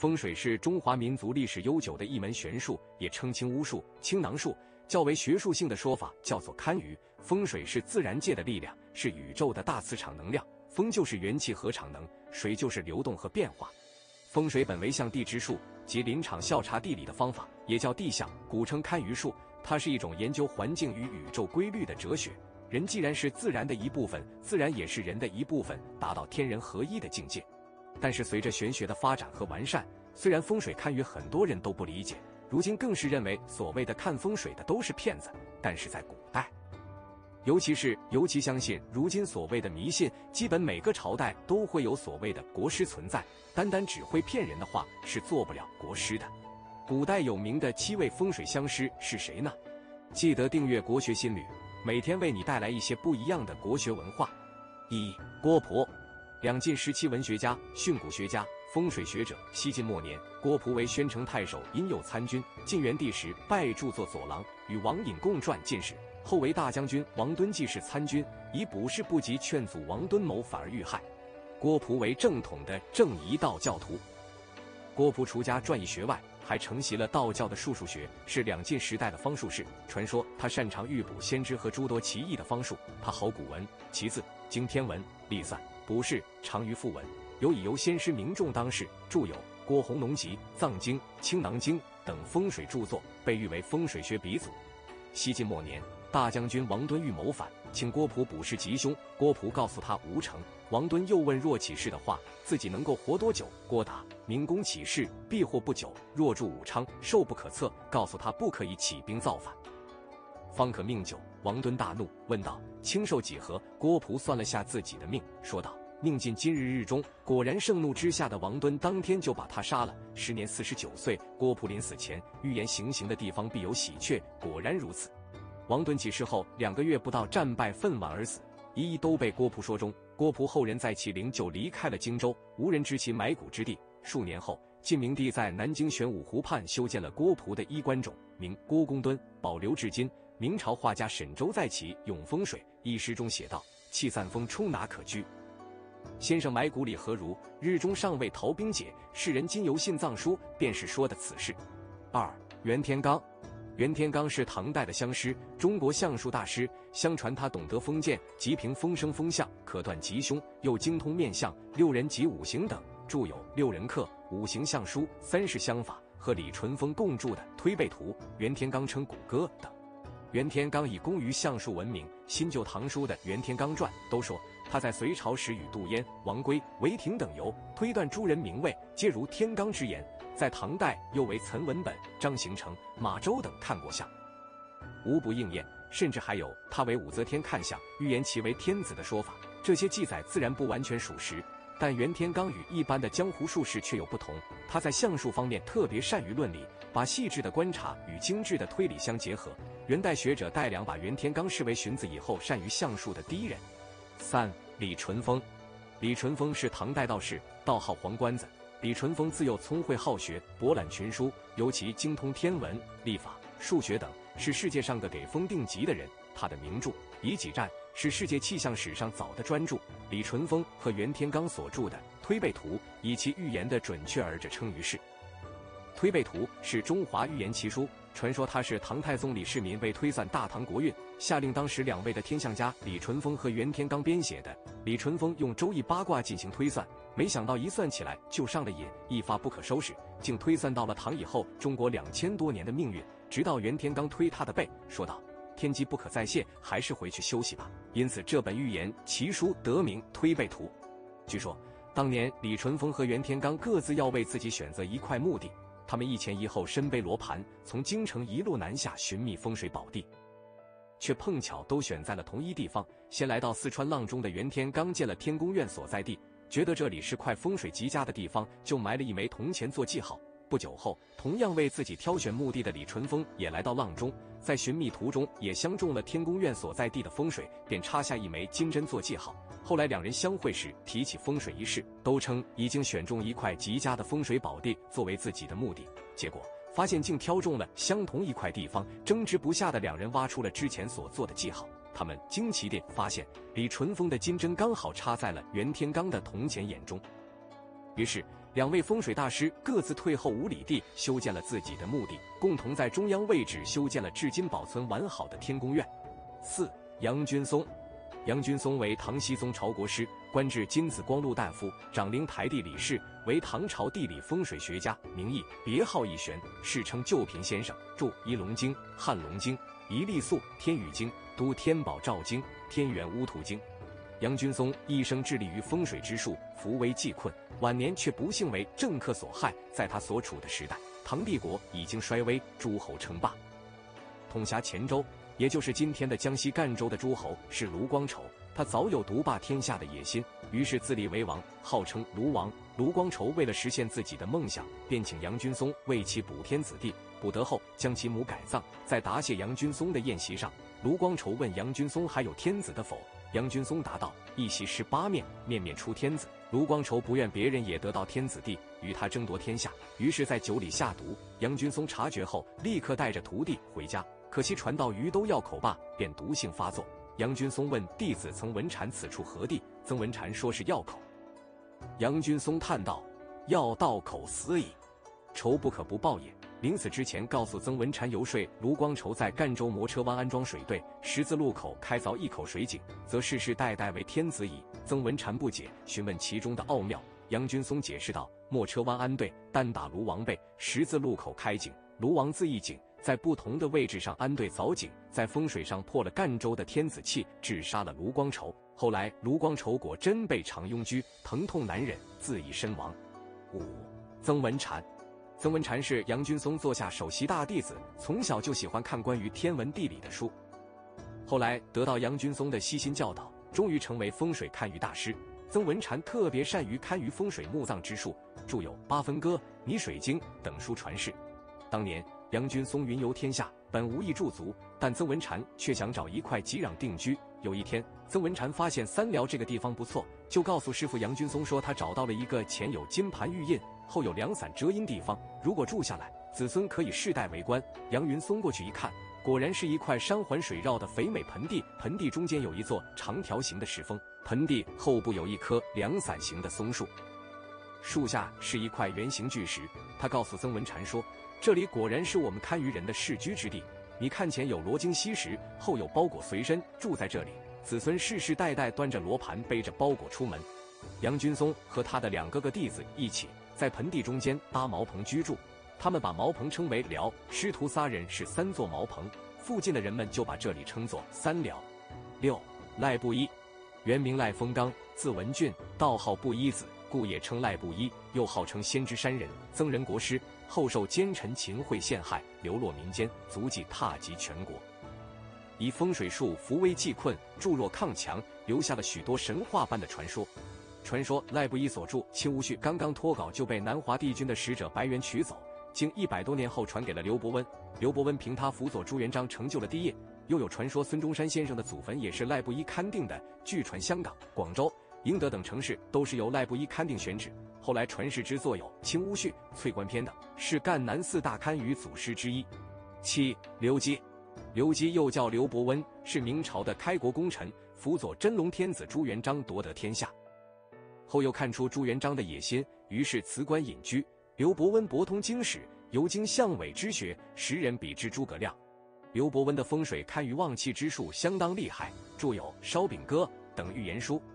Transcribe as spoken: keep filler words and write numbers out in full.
风水是中华民族历史悠久的一门玄术，也称青巫术、青囊术。较为学术性的说法叫做堪舆。风水是自然界的力量，是宇宙的大磁场能量。风就是元气和场能，水就是流动和变化。风水本为象地之术，即临场校察地理的方法，也叫地象，古称堪舆术。它是一种研究环境与宇宙规律的哲学。人既然是自然的一部分，自然也是人的一部分，达到天人合一的境界。但是随着玄学的发展和完善，虽然风水堪舆很多人都不理解，如今更是认为所谓的看风水的都是骗子。但是在古代，尤其是尤其相信如今所谓的迷信，基本每个朝代都会有所谓的国师存在，单单只会骗人的话是做不了国师的。古代有名的七位风水相师是谁呢？记得订阅国学新旅，每天为你带来一些不一样的国学文化。一、郭璞，两晋时期文学家、训诂学家、风水学者。西晋末年，郭璞为宣城太守，因右参军。晋元帝时拜著作左郎，与王隐共撰进士。后为大将军王敦济事参军，以补事不及，劝阻王敦谋，反而遇害。郭璞为正统的正一道教徒。郭璞除家传译学外，还承袭了道教的术数学，是两晋时代的方术士。传说他擅长预卜先知和诸多奇异的方术。他好古文、奇字、经天文、历算、卜筮，长于赋文，有以游先师名众当世，著有《郭洪农集》《藏经》《青囊经》等风水著作，被誉为风水学鼻祖。西晋末年，大将军王敦欲谋反，请郭璞卜筮吉凶。郭璞告诉他无成。王敦又问若起事的话，自己能够活多久？郭答：明公起事，必活不久。若住武昌，寿不可测。告诉他不可以起兵造反，方可命久。王敦大怒，问道：卿寿几何？郭璞算了下自己的命，说道：命尽今日日中。果然盛怒之下的王敦当天就把他杀了。时年四十九岁。郭璞临死前预言行刑的地方必有喜鹊，果然如此。王敦起事后两个月不到，战败愤惋而死，一一都被郭璞说中。郭璞后人在其陵就离开了荆州，无人知其埋骨之地。数年后，晋明帝在南京玄武湖畔修建了郭璞的衣冠冢，名郭公墩，保留至今。明朝画家沈周在其《咏风水》一诗中写道：气散风冲哪可居，先生埋骨里何如？日中尚未逃兵解，世人今犹信藏书，便是说的此事。二、袁天罡。袁天罡是唐代的相师，中国相术大师。相传他懂得封建，即凭风声风象，可断吉凶，又精通面相、六人及五行等，著有《六人课》《五行相书》《三世相法》，和李淳风共著的《推背图》，袁天罡称谷歌等。袁天罡以工于相术闻名，新旧唐书的《袁天罡传》都说他在隋朝时与杜淹、王圭、韦霆等游，推断诸人名位，皆如天罡之言。在唐代又为岑文本、张行成、马周等看过相，无不应验，甚至还有他为武则天看相，预言其为天子的说法。这些记载自然不完全属实，但袁天罡与一般的江湖术士却有不同，他在相术方面特别善于论理，把细致的观察与精致的推理相结合。元代学者戴良把袁天罡视为荀子以后善于相术的第一人。三、李淳风。李淳风是唐代道士，道号黄冠子。李淳风自幼聪慧好学，博览群书，尤其精通天文、历法、数学等，是世界上个给风定极的人。他的名著《以己战》是世界气象史上早的专著。李淳风和袁天罡所著的《推背图》，以其预言的准确而着称于世。《推背图》是中华预言奇书，传说他是唐太宗李世民为推算大唐国运，下令当时两位的天象家李淳风和袁天罡编写的。李淳风用周易八卦进行推算，没想到一算起来就上了瘾，一发不可收拾，竟推算到了唐以后中国两千多年的命运。直到袁天罡推他的背，说道：天机不可再泄，还是回去休息吧。因此这本预言奇书得名《推背图》。据说当年李淳风和袁天罡各自要为自己选择一块墓地，他们一前一后身背罗盘，从京城一路南下寻觅风水宝地，却碰巧都选在了同一地方。先来到四川阆中的袁天罡见了天宫院所在地，觉得这里是块风水极佳的地方，就埋了一枚铜钱做记号。不久后，同样为自己挑选墓地的李淳风也来到阆中，在寻觅途中也相中了天宫院所在地的风水，便插下一枚金针做记号。后来两人相会时提起风水一事，都称已经选中一块极佳的风水宝地作为自己的墓地。结果发现竟挑中了相同一块地方，争执不下的两人挖出了之前所做的记号。他们惊奇地发现李淳风的金针刚好插在了袁天罡的铜钱眼中，于是两位风水大师各自退后五里地，修建了自己的墓地，共同在中央位置修建了至今保存完好的天宫院。四、杨君松。杨君松为唐僖宗朝国师，官至金紫光禄大夫，掌陵台地理事，为唐朝地理风水学家，名义别号义玄，世称旧贫先生，著《仪龙经》《汉龙经》《仪历宿》《天宇经》《都天宝照经》《天元乌图经》。杨君松一生致力于风水之术，扶危济困，晚年却不幸为政客所害。在他所处的时代，唐帝国已经衰微，诸侯称霸。统辖黔州，也就是今天的江西赣州的诸侯是卢光畴，他早有独霸天下的野心，于是自立为王，号称卢王。卢光畴为了实现自己的梦想，便请杨君松为其补天子地，补得后将其母改葬。在答谢杨君松的宴席上，卢光畴问杨君松还有天子的否？杨君松答道：一席吃八面，面面出天子。卢光畴不愿别人也得到天子地，与他争夺天下，于是在酒里下毒。杨君松察觉后，立刻带着徒弟回家，可惜传到鱼都要口罢，便毒性发作。杨君松问弟子曾文禅此处何地，曾文禅说是药口。杨君松叹道：药到口死矣，仇不可不报也。临死之前告诉曾文禅，游说卢光畴在赣州磨车湾安装水队，十字路口开凿一口水井，则世世代代为天子矣。曾文禅不解，询问其中的奥妙。杨君松解释道：磨车湾安队，单打卢王背，十字路口开井，卢王字义景，在不同的位置上安队凿井，在风水上破了赣州的天子气，致杀了卢光畴。后来卢光畴果真被长庸居，疼痛难忍，自缢身亡。五、曾文禅。曾文禅是杨君松座下首席大弟子，从小就喜欢看关于天文地理的书，后来得到杨君松的悉心教导，终于成为风水堪舆大师。曾文禅特别善于堪舆风水墓葬之术，著有《八分歌》《泥水经》等书传世。当年杨君松云游天下，本无意驻足，但曾文禅却想找一块吉壤定居。有一天，曾文禅发现三寮这个地方不错，就告诉师傅杨君松说，他找到了一个前有金盘玉印，后有两伞遮阴地方，如果住下来，子孙可以世代为官。杨云松过去一看，果然是一块山环水绕的肥美盆地，盆地中间有一座长条形的石峰，盆地后部有一棵两伞形的松树，树下是一块圆形巨石。他告诉曾文禅说，这里果然是我们堪舆人的世居之地，你看前有罗经锡石，后有包裹随身，住在这里，子孙世世代代端着罗盘，背着包裹出门。杨君松和他的两个个弟子一起在盆地中间搭茅棚居住，他们把茅棚称为寮，师徒仨人是三座茅棚，附近的人们就把这里称作三寮。六、赖布衣。原名赖丰刚，字文俊，道号布衣子，故也称赖布衣，又号称仙芝山人，曾人国师，后受奸臣秦桧陷害，流落民间，足迹踏及全国，以风水术扶危济困，助弱抗强，留下了许多神话般的传说。传说赖布衣所著《清无序》刚刚脱稿就被南华帝君的使者白猿取走，经一百多年后传给了刘伯温，刘伯温凭他辅佐朱元璋成就了帝业。又有传说孙中山先生的祖坟也是赖布衣勘定的，据传香港、广州、英德等城市都是由赖布衣勘定选址。后来传世之作有《清乌序》《翠官篇》等，是赣南四大堪舆祖师之一。七、刘基。刘基又叫刘伯温，是明朝的开国功臣，辅佐真龙天子朱元璋夺得天下。后又看出朱元璋的野心，于是辞官隐居。刘伯温博通经史，尤经相伪之学，时人比之诸葛亮。刘伯温的风水堪舆旺气之术相当厉害，著有《烧饼歌》等预言书。